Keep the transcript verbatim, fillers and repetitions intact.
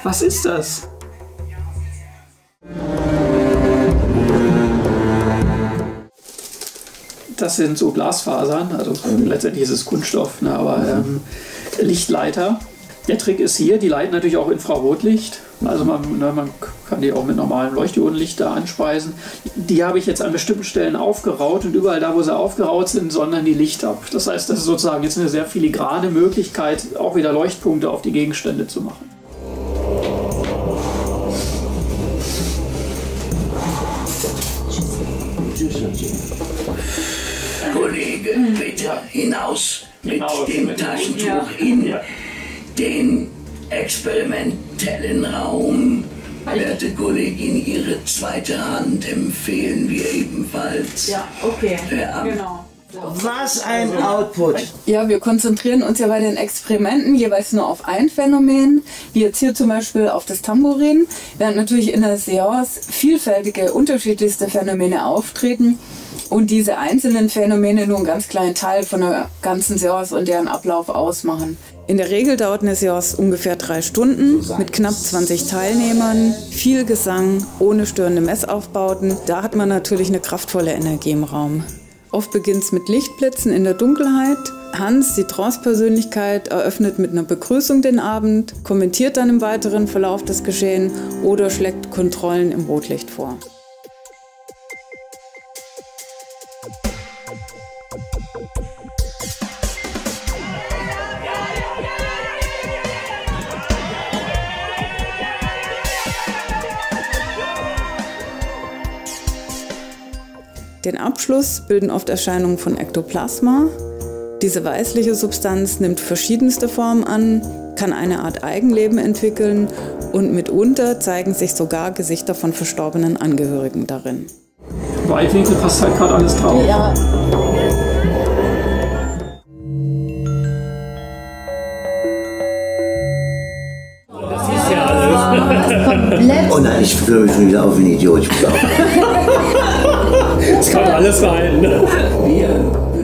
Was ist das? Das sind so Glasfasern, also letztendlich ist es Kunststoff, ne, aber ähm, Lichtleiter. Der Trick ist hier, die leiten natürlich auch Infrarotlicht. Also man, ne, man kann die auch mit normalem Leuchtdiodenlicht da anspeisen. Die habe ich jetzt an bestimmten Stellen aufgeraut und überall da, wo sie aufgeraut sind, sondern die Licht ab. Das heißt, das ist sozusagen jetzt eine sehr filigrane Möglichkeit, auch wieder Leuchtpunkte auf die Gegenstände zu machen. Kollege, bitte hinaus mit Hinaus dem mit dem Taschentuch ja. in Ja. den experimentellen Raum. Werte Kollegin, Ihre zweite Hand empfehlen wir ebenfalls. Ja, okay, Ja. genau. Was ein Output! Ja, wir konzentrieren uns ja bei den Experimenten jeweils nur auf ein Phänomen, wie jetzt hier zum Beispiel auf das Tambourin, während natürlich in der Seance vielfältige, unterschiedlichste Phänomene auftreten und diese einzelnen Phänomene nur einen ganz kleinen Teil von der ganzen Seance und deren Ablauf ausmachen. In der Regel dauert eine Seance ungefähr drei Stunden mit knapp zwanzig Teilnehmern, viel Gesang, ohne störende Messaufbauten. Da hat man natürlich eine kraftvolle Energie im Raum. Oft beginnt es mit Lichtblitzen in der Dunkelheit. Hans, die Trance-Persönlichkeit, eröffnet mit einer Begrüßung den Abend, kommentiert dann im weiteren Verlauf das Geschehen oder schlägt Kontrollen im Rotlicht vor. Den Abschluss bilden oft Erscheinungen von Ektoplasma. Diese weißliche Substanz nimmt verschiedenste Formen an, kann eine Art Eigenleben entwickeln und mitunter zeigen sich sogar Gesichter von verstorbenen Angehörigen darin. Weitwinkel passt halt gerade alles drauf. Ja. Das ist ja alles. Oh nein, ich fühle mich schon wieder auf wie ein Idiot. Ich muss auch. Es kann alles sein. Wir